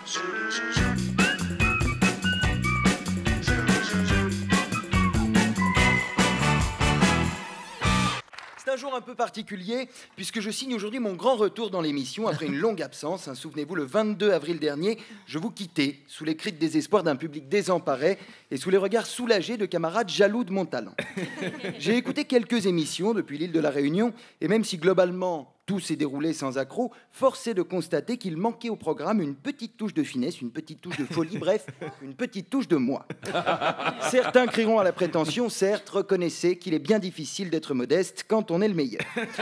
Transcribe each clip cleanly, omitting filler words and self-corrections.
C'est un jour un peu particulier puisque je signe aujourd'hui mon grand retour dans l'émission après une longue absence. Souvenez-vous, le 22 avril dernier, je vous quittais sous les cris de désespoir d'un public désemparé et sous les regards soulagés de camarades jaloux de mon talent. J'ai écouté quelques émissions depuis l'île de la Réunion et même si globalement tout s'est déroulé sans accroc, force est de constater qu'il manquait au programme une petite touche de finesse, une petite touche de folie, bref, une petite touche de moi. Certains crieront à la prétention, certes, reconnaissez qu'il est bien difficile d'être modeste quand on est le meilleur.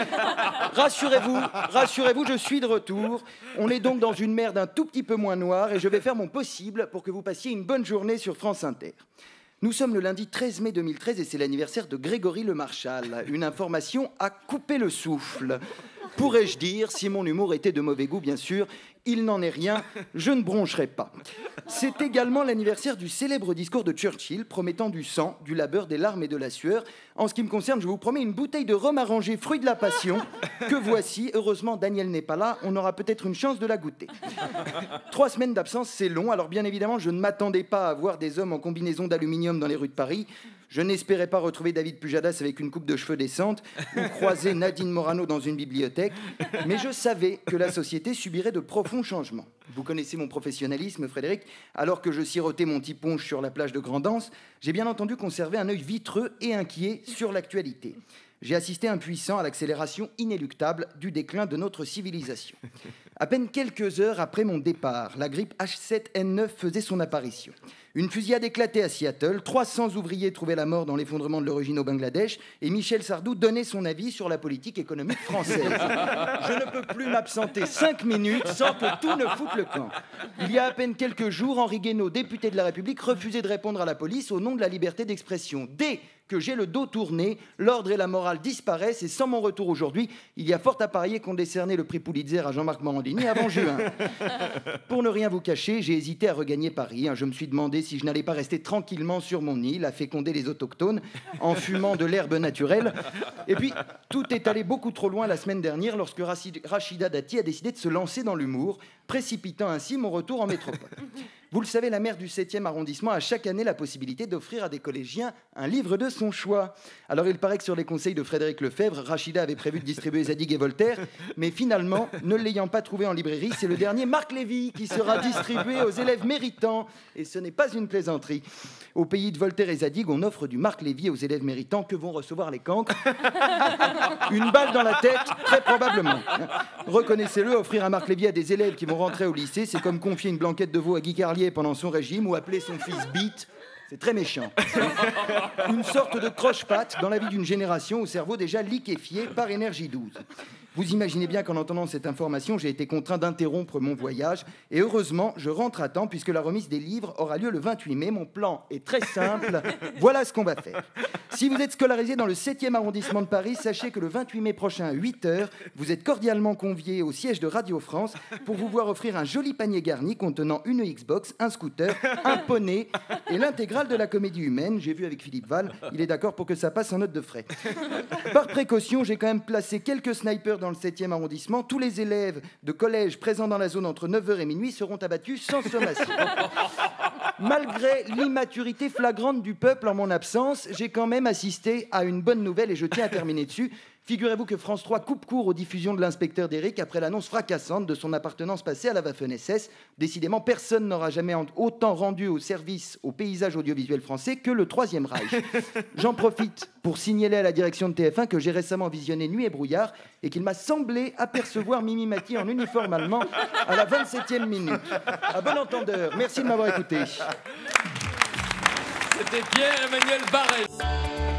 Rassurez-vous, je suis de retour. On est donc dans une merde un tout petit peu moins noire et je vais faire mon possible pour que vous passiez une bonne journée sur France Inter. Nous sommes le lundi 13 mai 2013 et c'est l'anniversaire de Grégory Le Marchal. Une information à couper le souffle. Pourrais-je dire, si mon humour était de mauvais goût, bien sûr, il n'en est rien, je ne broncherai pas. C'est également l'anniversaire du célèbre discours de Churchill, promettant du sang, du labeur, des larmes et de la sueur. En ce qui me concerne, je vous promets une bouteille de rhum arrangé, fruit de la passion, que voici. Heureusement, Daniel n'est pas là, on aura peut-être une chance de la goûter. 3 semaines d'absence, c'est long, alors bien évidemment, je ne m'attendais pas à voir des hommes en combinaison d'aluminium dans les rues de Paris. Je n'espérais pas retrouver David Pujadas avec une coupe de cheveux décente ou croiser Nadine Morano dans une bibliothèque, mais je savais que la société subirait de profonds changements. Vous connaissez mon professionnalisme, Frédéric. Alors que je sirotais mon tiponche sur la plage de Grand'Anse, j'ai bien entendu conserver un œil vitreux et inquiet sur l'actualité. J'ai assisté impuissant à l'accélération inéluctable du déclin de notre civilisation. À peine quelques heures après mon départ, la grippe H7N9 faisait son apparition. Une fusillade éclatait à Seattle, 300 ouvriers trouvaient la mort dans l'effondrement de leur usine au Bangladesh et Michel Sardou donnait son avis sur la politique économique française. Je ne peux plus m'absenter 5 minutes sans que tout ne foute le camp. Il y a à peine quelques jours, Henri Guénaud, député de la République, refusait de répondre à la police au nom de la liberté d'expression. Dès que j'ai le dos tourné, l'ordre et la morale disparaissent et sans mon retour aujourd'hui, il y a fort à parier qu'on décernait le prix Pulitzer à Jean-Marc Morandini avant juin. Pour ne rien vous cacher, j'ai hésité à regagner Paris. Je me suis demandé si je n'allais pas rester tranquillement sur mon île à féconder les autochtones en fumant de l'herbe naturelle. Et puis, tout est allé beaucoup trop loin la semaine dernière lorsque Rachida Dati a décidé de se lancer dans l'humour, précipitant ainsi mon retour en métropole. Vous le savez, la maire du 7e arrondissement a chaque année la possibilité d'offrir à des collégiens un livre de son choix. Alors il paraît que sur les conseils de Frédéric Lefebvre, Rachida avait prévu de distribuer Zadig et Voltaire, mais finalement, ne l'ayant pas trouvé en librairie, c'est le dernier Marc Lévy qui sera distribué aux élèves méritants. Et ce n'est pas une plaisanterie. Au pays de Voltaire et Zadig, on offre du Marc Lévy aux élèves méritants. Que vont recevoir les cancres? Une balle dans la tête, très probablement. Reconnaissez-le, offrir un Marc Lévy à des élèves qui vont rentrer au lycée, c'est comme confier une blanquette de veau à Guy Carlier pendant son régime ou appeler son fils Beat. C'est très méchant. Une sorte de croche-patte dans la vie d'une génération au cerveau déjà liquéfié par énergie 12. Vous imaginez bien qu'en entendant cette information, j'ai été contraint d'interrompre mon voyage. Et heureusement, je rentre à temps puisque la remise des livres aura lieu le 28 mai. Mon plan est très simple. Voilà ce qu'on va faire. Si vous êtes scolarisé dans le 7e arrondissement de Paris, sachez que le 28 mai prochain à 8h, vous êtes cordialement conviés au siège de Radio France pour vous voir offrir un joli panier garni contenant une Xbox, un scooter, un poney et l'intégrale de la Comédie Humaine. J'ai vu avec Philippe Val, il est d'accord pour que ça passe en note de frais. Par précaution, j'ai quand même placé quelques snipers dans le 7e arrondissement. Tous les élèves de collège présents dans la zone entre 9h et minuit seront abattus sans sommation. Malgré l'immaturité flagrante du peuple en mon absence, j'ai quand même assisté à une bonne nouvelle et je tiens à terminer dessus. Figurez-vous que France 3 coupe court aux diffusions de l'inspecteur d'Éric après l'annonce fracassante de son appartenance passée à la Waffen-SS. Décidément, personne n'aura jamais autant rendu au service au paysage audiovisuel français que le Troisième Reich. J'en profite pour signaler à la direction de TF1 que j'ai récemment visionné Nuit et brouillard et qu'il m'a semblé apercevoir Mimi Mati en uniforme allemand à la 27e minute. À bon entendeur, merci de m'avoir écouté. C'était Pierre-Emmanuel Barrès.